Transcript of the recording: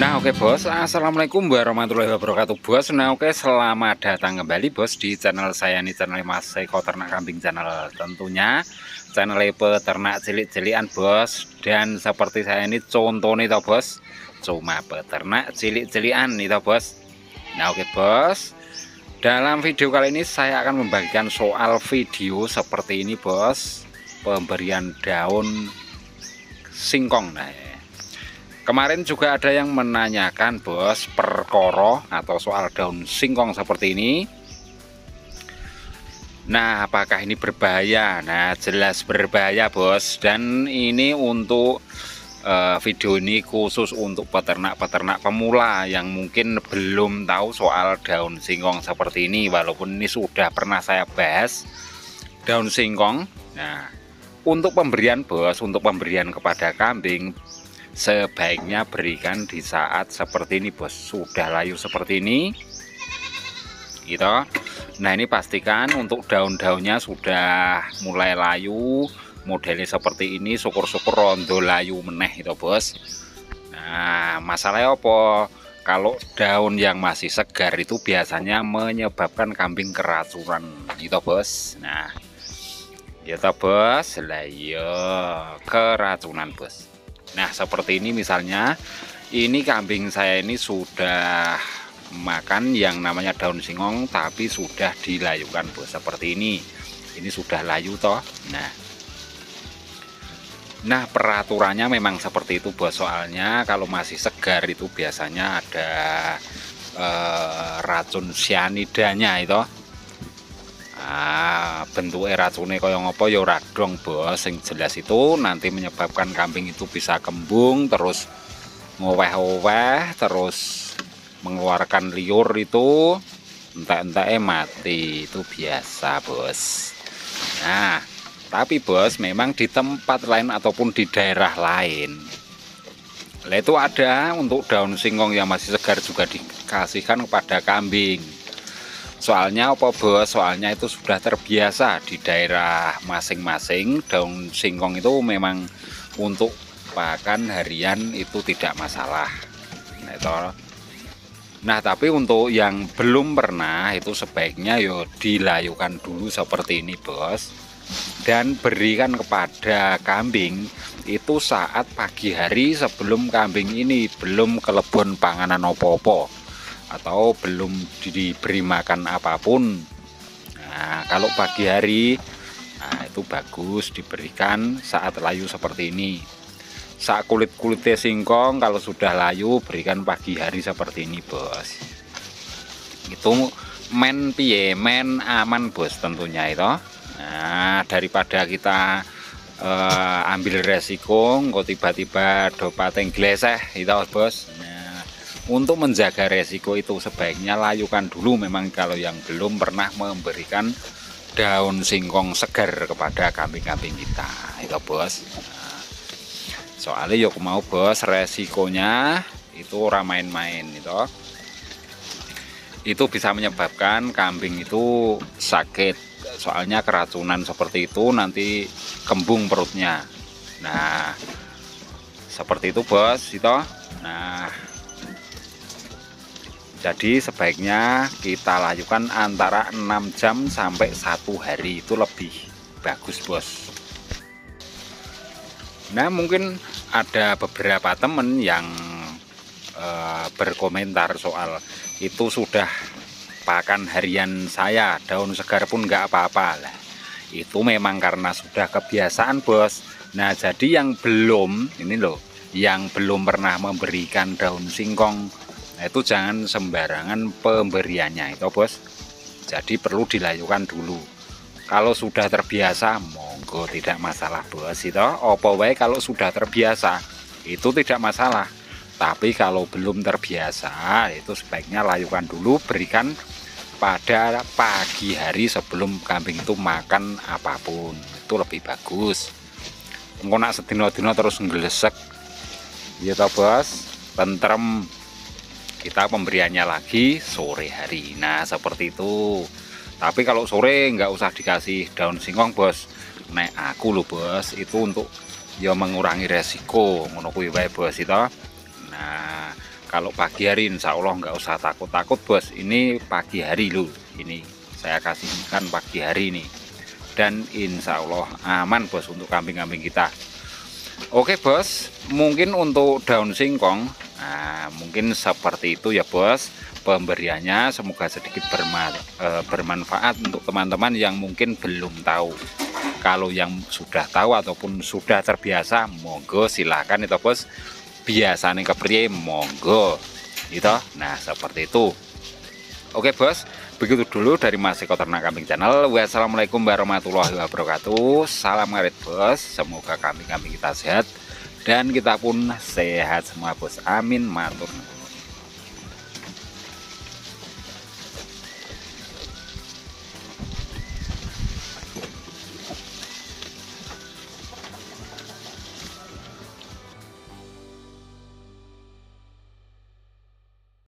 Nah oke bos, assalamualaikum warahmatullahi wabarakatuh bos. Nah oke, selamat datang kembali bos di channel saya nih, channel Mas Eko Ternak Kambing channel. Tentunya channel peternak cilik-cilikan bos. Dan seperti saya ini contoh nih toh bos, cuma peternak cilik-cilikan nih toh bos. Nah oke bos, dalam video kali ini saya akan membagikan soal video seperti ini bos, pemberian daun singkong. Nah kemarin juga ada yang menanyakan bos perkoro atau soal daun singkong seperti ini. Nah apakah ini berbahaya? Nah jelas berbahaya bos. Dan ini untuk video ini khusus untuk peternak-peternak pemula yang mungkin belum tahu soal daun singkong seperti ini. Walaupun ini sudah pernah saya bahas daun singkong. Nah untuk pemberian bos, untuk pemberian kepada kambing sebaiknya berikan di saat seperti ini bos, sudah layu seperti ini gitu. Nah ini pastikan untuk daun-daunnya sudah mulai layu, modelnya seperti ini, syukur-syukur rondo layu meneh itu bos. Nah masalahnya apa, kalau daun yang masih segar itu biasanya menyebabkan kambing keracunan gitu bos. Nah gitu bos, lah iya keracunan bos. Nah seperti ini misalnya, ini kambing saya ini sudah makan yang namanya daun singkong tapi sudah dilayukan bos, seperti ini sudah layu toh. Nah peraturannya memang seperti itu bos, soalnya kalau masih segar itu biasanya ada racun cyanidanya itu. Bentuknya racunnya kaya ngopo ya ora dong bos, yang jelas itu nanti menyebabkan kambing itu bisa kembung, terus ngoweh-oweh, terus mengeluarkan liur, itu entek-enteknya mati, itu biasa bos. Nah tapi bos memang di tempat lain ataupun di daerah lain lah itu ada untuk daun singkong yang masih segar juga dikasihkan kepada kambing. Soalnya apa bos, soalnya itu sudah terbiasa di daerah masing-masing. Daun singkong itu memang untuk pakan harian itu tidak masalah. Nah tapi untuk yang belum pernah itu sebaiknya yo dilayukan dulu seperti ini bos, dan berikan kepada kambing itu saat pagi hari sebelum kambing ini belum kelebon panganan opo-opo atau belum diberi makan apapun. Nah kalau pagi hari, nah itu bagus diberikan saat layu seperti ini. Saat kulit-kulitnya singkong kalau sudah layu berikan pagi hari seperti ini bos. Itu men piye, men aman bos tentunya itu. Nah daripada kita ambil resiko kok tiba-tiba dopateng gleseh itu bos. Untuk menjaga resiko itu sebaiknya layukan dulu memang kalau yang belum pernah memberikan daun singkong segar kepada kambing-kambing kita itu bos. Soalnya yuk mau bos, resikonya itu ora main-main itu bisa menyebabkan kambing itu sakit, soalnya keracunan seperti itu nanti kembung perutnya. Nah seperti itu bos itu. Nah jadi sebaiknya kita layukan antara 6 jam sampai 1 hari, itu lebih bagus bos. Nah mungkin ada beberapa temen yang berkomentar soal itu sudah pakan harian saya, daun segar pun nggak apa-apa lah. Itu memang karena sudah kebiasaan bos. Nah jadi yang belum, ini loh, yang belum pernah memberikan daun singkong, nah itu jangan sembarangan pemberiannya itu bos. Jadi perlu dilayukan dulu. Kalau sudah terbiasa monggo tidak masalah bos itu. Opo wae kalau sudah terbiasa itu tidak masalah. Tapi kalau belum terbiasa itu sebaiknya layukan dulu, berikan pada pagi hari sebelum kambing itu makan apapun, itu lebih bagus. Engko nak sedina-dina terus nglesek ya toh bos, tentrem. Kita pemberiannya lagi sore hari. Nah seperti itu. Tapi kalau sore nggak usah dikasih daun singkong bos. Nek aku loh bos, itu untuk ya mengurangi resiko ngono kuwi wae bos itu. Nah Kalau pagi hari insya Allah nggak usah takut-takut bos, ini pagi hari loh, ini saya kasih makan pagi hari ini, dan insya Allah aman bos untuk kambing-kambing kita. Oke bos, mungkin untuk daun singkong, nah mungkin seperti itu ya bos pemberiannya. Semoga sedikit bermanfaat untuk teman-teman yang mungkin belum tahu. Kalau yang sudah tahu ataupun sudah terbiasa, monggo silahkan itu bos, biasanya kepriye monggo itu. Nah seperti itu. Oke bos, begitu dulu dari Mas Eko Ternak Kambing Channel. Wassalamualaikum warahmatullahi wabarakatuh. Salam ngarit bos, semoga kambing-kambing kita sehat dan kita pun sehat semua bos, amin matur.